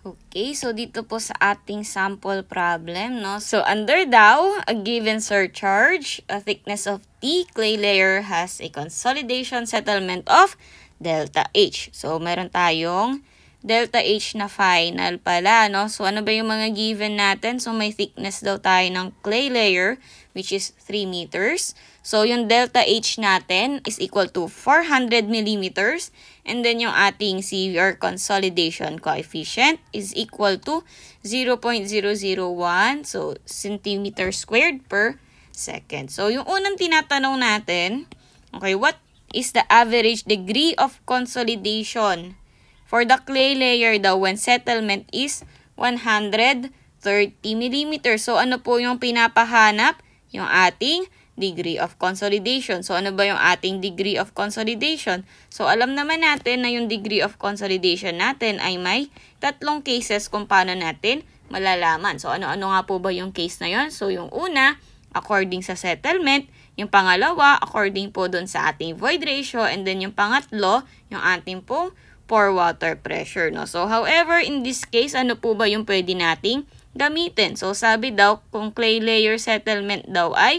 Okay, so dito po sa ating sample problem, no? So under daw, a given surcharge, a thickness of T, clay layer has a consolidation settlement of delta H. So meron tayong delta H na final pala, no? So ano ba yung mga given natin? So may thickness daw tayo ng clay layer, which is 3 meters. So yung delta H natin is equal to 400 millimeters. And then yung ating severe consolidation coefficient is equal to 0.001, so centimeter squared per second. So yung unang tinatanong natin, okay, what is the average degree of consolidation for the clay layer daw when settlement is 130 millimeters? So ano po yung pinapahanap? Yung ating degree of consolidation. So, ano ba yung ating degree of consolidation? So, alam naman natin na yung degree of consolidation natin ay may tatlong cases kung paano natin malalaman. So, ano-ano nga po ba yung case na yun? So, yung una, according sa settlement. Yung pangalawa, according po dun sa ating void ratio. And then, yung pangatlo, yung ating pong pore water pressure. No? So, however, in this case, ano po ba yung pwede nating gamitin? So, sabi daw, kung clay layer settlement daw ay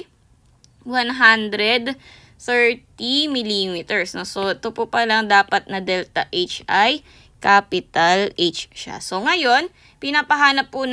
130 millimeters. No? So, ito po palang dapat na delta H ay capital H siya. So, ngayon, pinapahanap po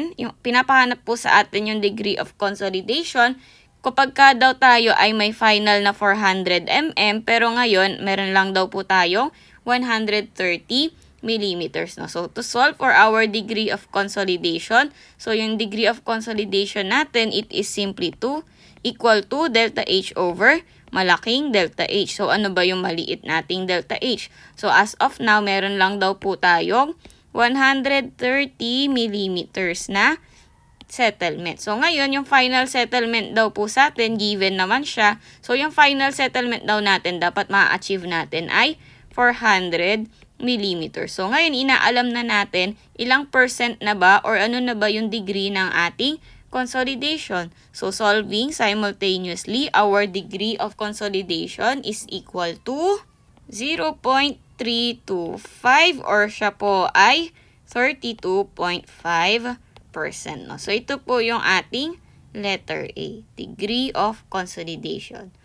sa atin yung degree of consolidation kapag ka daw tayo ay may final na 400 mm, pero ngayon, meron lang daw po tayong 130 millimeters. No? So, to solve for our degree of consolidation, so yung degree of consolidation natin, it is simply equal to delta H over malaking delta H. So, ano ba yung maliit nating delta H? So, as of now, meron lang daw po tayong 130 millimeters na settlement. So, ngayon, yung final settlement daw po sa atin, given naman siya. So, yung final settlement daw natin, dapat ma-achieve natin ay 400 millimeters. So, ngayon, inaalam na natin ilang percent na ba or ano na ba yung degree ng ating consolidation. So, solving simultaneously, our degree of consolidation is equal to 0.325 or siya po ay 32.5%. No? So, ito po yung ating letter A, degree of consolidation.